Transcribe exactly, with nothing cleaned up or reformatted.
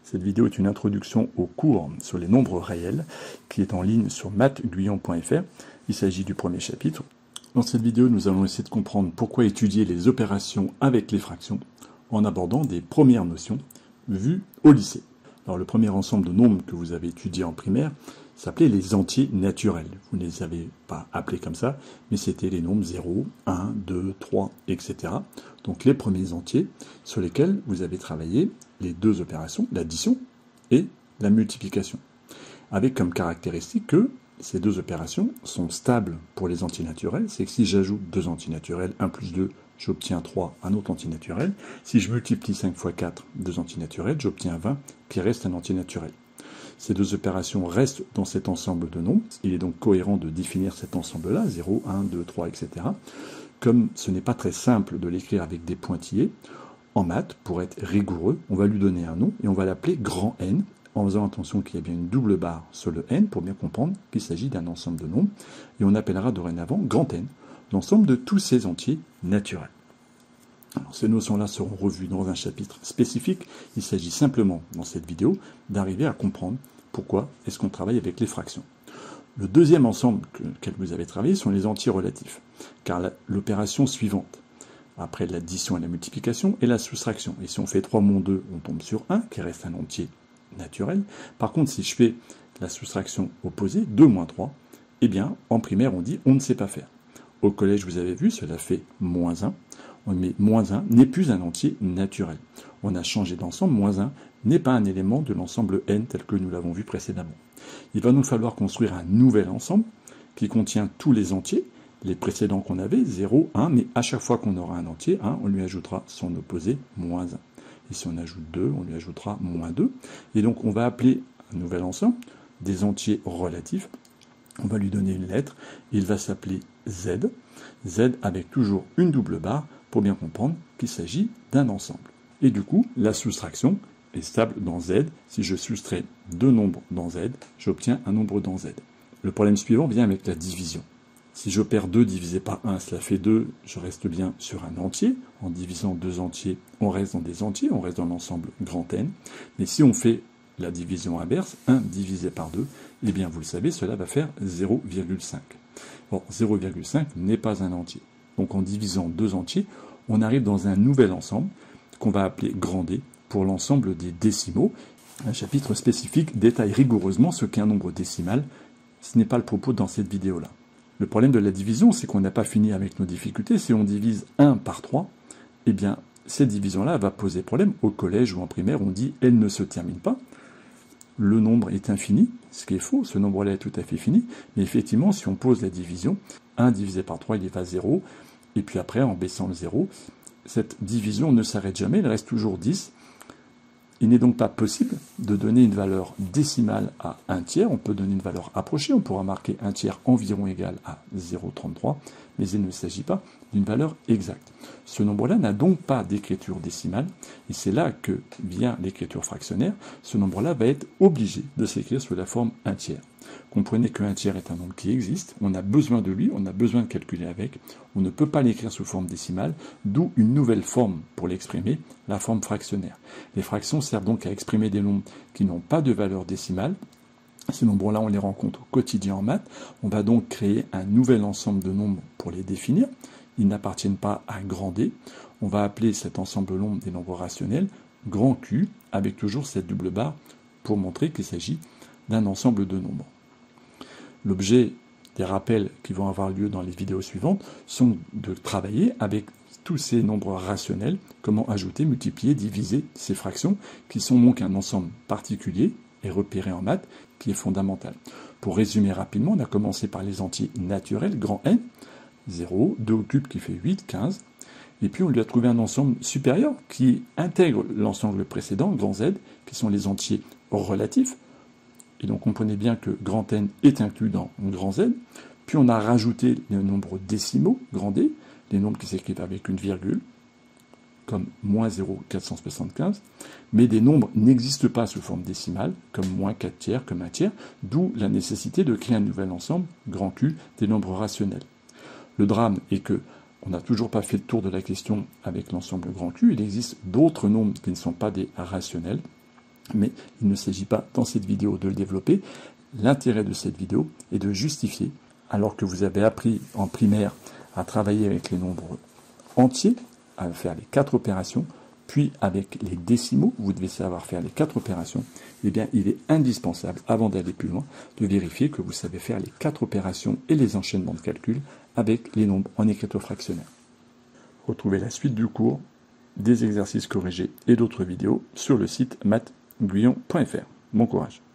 Cette vidéo est une introduction au cours sur les nombres réels qui est en ligne sur maths guyon point f r. Il s'agit du premier chapitre. Dans cette vidéo, nous allons essayer de comprendre pourquoi étudier les opérations avec les fractions en abordant des premières notions vues au lycée. Alors, le premier ensemble de nombres que vous avez étudié en primaire s'appelait les entiers naturels. Vous ne les avez pas appelés comme ça, mais c'était les nombres zéro, un, deux, trois, et cetera. Donc les premiers entiers sur lesquels vous avez travaillé les deux opérations, l'addition et la multiplication, avec comme caractéristique que ces deux opérations sont stables pour les entiers naturels. C'est que si j'ajoute deux entiers naturels, un plus deux, j'obtiens trois, un autre entier naturel. Si je multiplie cinq fois quatre, deux entiers naturels, j'obtiens vingt, qui reste un entier naturel. Ces deux opérations restent dans cet ensemble de nombres. Il est donc cohérent de définir cet ensemble-là, zéro, un, deux, trois, et cetera. Comme ce n'est pas très simple de l'écrire avec des pointillés, en maths, pour être rigoureux, on va lui donner un nom et on va l'appeler grand N, en faisant attention qu'il y a bien une double barre sur le N pour bien comprendre qu'il s'agit d'un ensemble de nombres. Et on appellera dorénavant grand N l'ensemble de tous ces entiers naturels. Alors, ces notions-là seront revues dans un chapitre spécifique. Il s'agit simplement, dans cette vidéo, d'arriver à comprendre pourquoi est-ce qu'on travaille avec les fractions. Le deuxième ensemble que, auquel vous avez travaillé sont les entiers relatifs, car l'opération suivante, après l'addition et la multiplication, est la soustraction. Et si on fait trois moins deux, on tombe sur un, qui reste un entier naturel. Par contre, si je fais la soustraction opposée, deux moins trois, eh bien, en primaire, on dit on ne sait pas faire. Au collège, vous avez vu, cela fait moins un. Mais moins un n'est plus un entier naturel. On a changé d'ensemble, moins un n'est pas un élément de l'ensemble N tel que nous l'avons vu précédemment. Il va nous falloir construire un nouvel ensemble qui contient tous les entiers, les précédents qu'on avait, zéro, un, mais à chaque fois qu'on aura un entier, un, on lui ajoutera son opposé, moins un. Et si on ajoute deux, on lui ajoutera moins deux. Et donc on va appeler un nouvel ensemble des entiers relatifs. On va lui donner une lettre, il va s'appeler Z, Z avec toujours une double barre, pour bien comprendre qu'il s'agit d'un ensemble. Et du coup, la soustraction est stable dans Z. Si je soustrais deux nombres dans Z, j'obtiens un nombre dans Z. Le problème suivant vient avec la division. Si j'opère deux divisé par un, cela fait deux, je reste bien sur un entier. En divisant deux entiers, on reste dans des entiers, on reste dans l'ensemble grand N. Mais si on fait la division inverse, un divisé par deux, eh bien vous le savez, cela va faire zéro virgule cinq. Bon, zéro virgule cinq n'est pas un entier. Donc en divisant deux entiers, on arrive dans un nouvel ensemble qu'on va appeler grand D pour l'ensemble des décimaux. Un chapitre spécifique détaille rigoureusement ce qu'est un nombre décimal. Ce n'est pas le propos dans cette vidéo-là. Le problème de la division, c'est qu'on n'a pas fini avec nos difficultés. Si on divise un par trois, eh bien cette division-là va poser problème. Au collège ou en primaire, on dit « elle ne se termine pas ». Le nombre est infini, ce qui est faux, ce nombre-là est tout à fait fini, mais effectivement, si on pose la division, un divisé par trois, il va à zéro, et puis après, en baissant le zéro, cette division ne s'arrête jamais, il reste toujours dix. Il n'est donc pas possible de donner une valeur décimale à un tiers, on peut donner une valeur approchée, on pourra marquer un tiers environ égal à zéro virgule trente-trois, mais il ne s'agit pas d'une valeur exacte. Ce nombre-là n'a donc pas d'écriture décimale, et c'est là que vient l'écriture fractionnaire. Ce nombre-là va être obligé de s'écrire sous la forme un tiers. Comprenez qu'un tiers est un nombre qui existe, on a besoin de lui, on a besoin de calculer avec, on ne peut pas l'écrire sous forme décimale, d'où une nouvelle forme pour l'exprimer, la forme fractionnaire. Les fractions servent donc à exprimer des nombres qui n'ont pas de valeur décimale. Ces nombres-là, on les rencontre au quotidien en maths. On va donc créer un nouvel ensemble de nombres pour les définir. Ils n'appartiennent pas à grand D. On va appeler cet ensemble de nombres des nombres rationnels grand Q, avec toujours cette double barre pour montrer qu'il s'agit d'un ensemble de nombres. L'objet des rappels qui vont avoir lieu dans les vidéos suivantes sont de travailler avec tous ces nombres rationnels, comment ajouter, multiplier, diviser ces fractions, qui sont donc un ensemble particulier et repéré en maths, qui est fondamental. Pour résumer rapidement, on a commencé par les entiers naturels, grand N, zéro, deux au cube qui fait huit, quinze, et puis on lui a trouvé un ensemble supérieur qui intègre l'ensemble précédent, grand Z, qui sont les entiers relatifs. Et donc comprenez bien que grand N est inclus dans grand Z. Puis on a rajouté les nombres décimaux, grand D, les nombres qui s'écrivent avec une virgule, comme moins zéro virgule quatre cent soixante-quinze. Mais des nombres n'existent pas sous forme décimale, comme moins quatre tiers, comme un tiers, d'où la nécessité de créer un nouvel ensemble, grand Q, des nombres rationnels. Le drame est que on n'a toujours pas fait le tour de la question avec l'ensemble grand Q. Il existe d'autres nombres qui ne sont pas des rationnels. Mais il ne s'agit pas dans cette vidéo de le développer. L'intérêt de cette vidéo est de justifier, alors que vous avez appris en primaire à travailler avec les nombres entiers, à faire les quatre opérations, puis avec les décimaux, vous devez savoir faire les quatre opérations, eh bien il est indispensable, avant d'aller plus loin, de vérifier que vous savez faire les quatre opérations et les enchaînements de calcul avec les nombres en écriture fractionnaire. Retrouvez la suite du cours, des exercices corrigés et d'autres vidéos sur le site math guyon point F R. Bon courage.